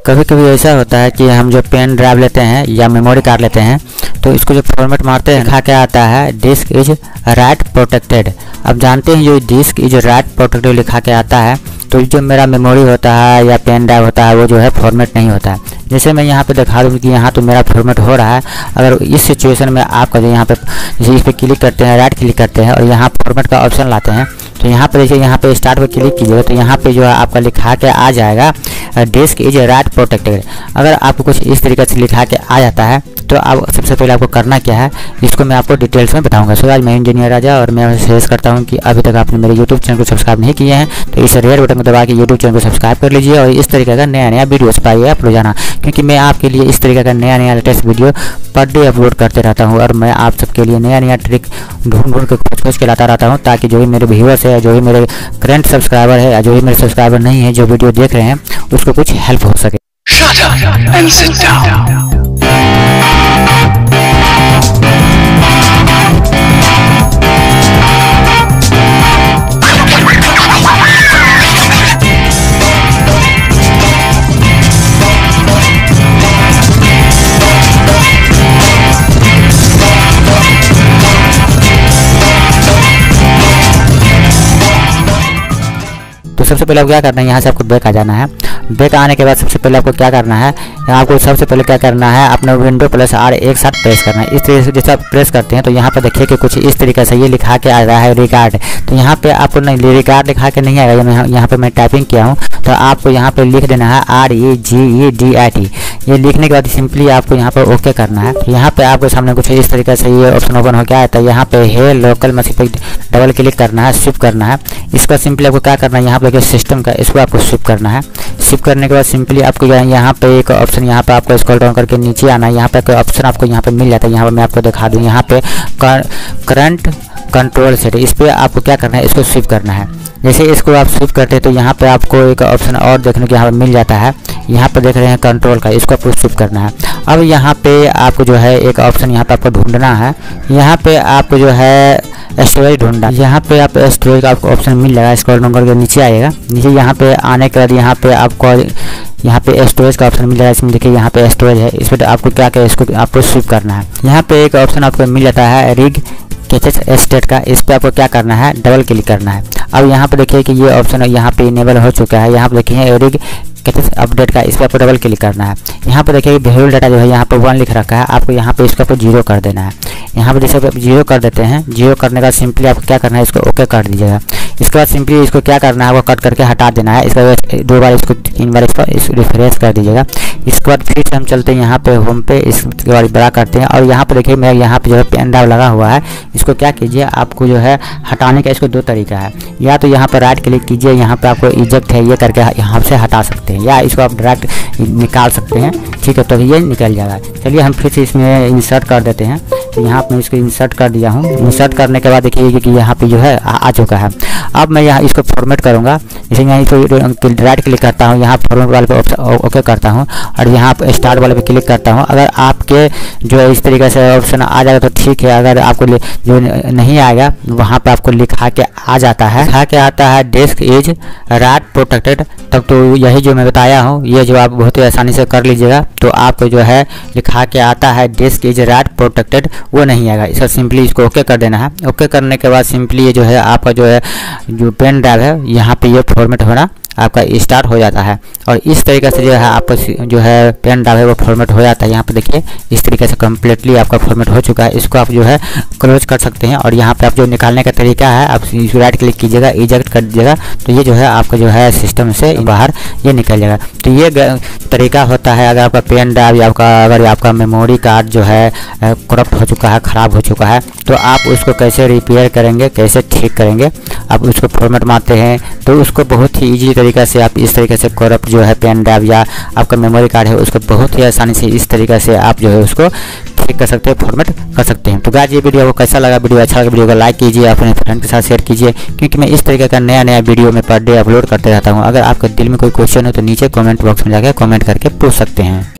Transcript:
कभी कभी ऐसा होता है कि हम जो पेन ड्राइव लेते हैं या मेमोरी कार्ड लेते हैं तो इसको जो फॉर्मेट मारते हैं लिखा क्या आता है, डिस्क इज राइट प्रोटेक्टेड। अब जानते हैं जो डिस्क इज राइट प्रोटेक्टेड लिखा के आता है तो जो मेरा मेमोरी होता है या पेन ड्राइव होता है वो जो है फॉर्मेट नहीं होता है। जैसे मैं यहाँ पे दिखा दूँ कि यहाँ तो मेरा फॉर्मेट हो रहा है। अगर इस सिचुएशन में आपका जो यहाँ पे जैसे इस पर क्लिक करते हैं, राइट क्लिक करते हैं और यहाँ फॉर्मेट का ऑप्शन लाते हैं तो यहाँ पे देखिए यहाँ पे स्टार्ट पर क्लिक कीजिएगा तो यहाँ पे जो है आपका लिखा के आ जाएगा डिस्क इज राइट प्रोटेक्टेड। अगर आपको कुछ इस तरीके से लिखा के आ जाता है तो आप सबसे पहले आपको करना क्या है इसको मैं आपको डिटेल्स में बताऊंगा। सो आज मैं इंजीनियर राजा और मैं सजेस्ट करता हूं कि अभी तक आपने मेरे यूट्यूब चैनल को सब्सक्राइब नहीं किए हैं तो इस रेड बटन को दबा के यूट्यूब चैनल को सब्सक्राइब कर लीजिए और इस तरीके का नया वीडियोस पाइए आप रोजाना, क्योंकि मैं आपके लिए इस तरीके का नया latest video per day upload करते रहता हूँ और मैं आप सबके लिए नया ट्रिक ढूंढ के खोज के लाता रहता हूँ ताकि जो भी मेरे व्यूअर्स है, जो भी मेरे करंट सब्सक्राइबर है या जो भी मेरे सब्सक्राइबर नहीं है जो वीडियो देख रहे हैं उसको कुछ हेल्प हो सके। Shut up and sit down. तो सबसे पहले आपको क्या करना है, यहाँ से आपको बैक आ जाना है। बैक आने के बाद सबसे पहले आपको क्या करना है, आपको सबसे पहले क्या करना है अपना विंडो प्लस आर एक साथ प्रेस करना है। इस तरीके से जैसे आप प्रेस करते हैं तो यहाँ पे देखिए कि कुछ इस तरीके से ये लिखा के आ रहा है रिगार्ड। तो यहाँ पे आपको नहीं रिगार्ड लिखा के नहीं आएगा, यहाँ पे मैं टाइपिंग किया हूँ तो आपको यहाँ पे लिख देना है REGEDIT। ये लिखने के बाद सिंपली आपको यहाँ पर ओके करना है। तो यहाँ पे आपके सामने कुछ इस तरीके से ये ऑप्शन ओपन हो गया है। तो यहाँ पे है लोकल मशीन पे डबल क्लिक करना है, शिफ्ट करना है। इसका सिंपली आपको क्या करना है, यहाँ पे सिस्टम का इसको आपको शिफ्ट करना है। शिफ्ट करने के बाद सिंपली आपको यहाँ पे एक ऑप्शन यहाँ पे आपको स्क्रॉल डाउन करके नीचे आना है। यहाँ पे कोई ऑप्शन आपको यहाँ पे मिल जाता है, यहाँ पे मैं आपको दिखा दूँ, यहाँ पे करंट कंट्रोल सेट, इस पर आपको क्या करना है, इसको स्विप करना है। जैसे इसको आप स्विप करते हैं तो यहाँ पे आपको एक ऑप्शन और देखने को यहाँ पे मिल जाता है, यहाँ पे देख रहे हैं कंट्रोल का, इसको आपको स्विप करना है। अब यहाँ पे आपको जो है एक ऑप्शन यहाँ पे आपको ढूंढना है, यहाँ पे आपको जो है स्टोरेज ढूंढना, यहाँ पे आप स्टोरेज का आपको ऑप्शन मिल जाएगा। स्क्रॉल डाउन करके नीचे आएगा, नीचे यहाँ पे आने के बाद यहाँ पे आपको यहाँ पे स्टोरेज का ऑप्शन मिल जाएगा। इसमें देखिए यहाँ पे स्टोरेज है, इस पर आपको क्या क्या इसको आपको स्विप करना है। यहाँ पे एक ऑप्शन आपको मिल जाता है रिग कैसे स्टेट का, इस पर आपको क्या करना है, डबल क्लिक करना है। अब यहाँ पे देखिए कि ये ऑप्शन यहाँ पे इनेबल हो चुका है। यहाँ पे देखिए रिग कैसे अपडेट का, इस पर आपको डबल क्लिक करना है। यहाँ पे देखिए वेरिएबल डाटा जो है यहाँ पे 1 लिख रखा है, आपको यहाँ पे इसको 0 कर देना है। यहाँ पे जैसे आप 0 कर देते हैं, 0 करने के बाद सिंपली आपको क्या करना है, इसको ओके कर दीजिएगा। इसके बाद सिंपली इसको क्या करना है, वो कट करके हटा देना है। इसके बाद 2 बार इसको 3 बार इसको रिफ्रेश कर दीजिएगा। इसके बाद फिर से हम चलते हैं यहाँ पे होम पे, इसके बाद बड़ा करते हैं और यहाँ पे देखिए मेरा यहाँ पे जो है पेन ड्राइव लगा हुआ है। इसको क्या कीजिए, आपको जो है हटाने का इसको 2 तरीका है, या तो यहाँ पर राइट क्लिक कीजिए, यहाँ पे आपको इजेक्ट है ये करके यहाँ से हटा सकते हैं, या इसको आप डायरेक्ट निकाल सकते हैं। ठीक है, तो ये निकल जाएगा। चलिए हम फिर से इसमें इंसर्ट कर देते हैं। तो यहाँ पे इसको इंसर्ट कर दिया हूँ। इंसर्ट करने के बाद देखिए कि यहाँ पे जो है आ चुका है। अब मैं यहाँ इसको फॉर्मेट करूँगा, जैसे यहाँ इसको राइट क्लिक करता हूँ, यहाँ फॉर्मेट वाले पे ओके करता हूँ और यहाँ पे स्टार्ट वाले पे क्लिक करता हूँ। अगर आपके जो है इस तरीके से ऑप्शन आ जाएगा तो ठीक है, अगर आपको जो नहीं आएगा वहाँ पे आपको लिखा के आ जाता है, लिखा के आता है डिस्क इज राइट प्रोटेक्टेड, तब तो यही जो मैं बताया हूँ ये जो आप बहुत ही आसानी से कर लीजिएगा तो आपको जो है लिखा के आता है डिस्क इज राइट प्रोटेक्टेड वो नहीं आएगा। इसका सिंपली इसको ओके कर देना है। ओके करने के बाद सिंपली ये जो है आपका जो है जो पेन ड्राइव है यहाँ पे ये फॉर्मेट होना आपका स्टार्ट हो जाता है और इस तरीके से जो है आपका जो है पेन ड्राइव है वो फॉर्मेट हो जाता है। यहाँ पे देखिए इस तरीके से कम्प्लीटली आपका फॉर्मेट हो चुका है। इसको आप जो है क्लोज कर सकते हैं और यहाँ पे आप जो निकालने का तरीका है, आप इसको राइट क्लिक कीजिएगा, इजेक्ट कर दीजिएगा तो ये जो है आपका जो है सिस्टम से बाहर ये निकल जाएगा। तो ये तरीका होता है अगर आपका पेन ड्राइव या अगर आपका मेमोरी कार्ड जो है करप्ट हो चुका है, ख़राब हो चुका है, तो आप उसको कैसे रिपेयर करेंगे, कैसे ठीक करेंगे। आप उसको फॉर्मेट मारते हैं तो उसको बहुत ही ईजी तरीका से आप इस तरीके से करप्ट जो है पेन ड्राइव या आपका मेमोरी कार्ड है उसको बहुत ही आसानी से इस तरीके से आप जो है उसको ठीक कर सकते हैं, फॉर्मेट कर सकते हैं। तो गाइस ये वीडियो आपको कैसा लगा, वीडियो अच्छा लगा वीडियो को लाइक कीजिए, अपने फ्रेंड के साथ शेयर कीजिए, क्योंकि मैं इस तरीके का नया वीडियो में पर डे अपलोड करते रहता हूँ। अगर आपके दिल में कोई क्वेश्चन हो तो नीचे कमेंट बॉक्स में जाकर कमेंट करके पूछ सकते हैं।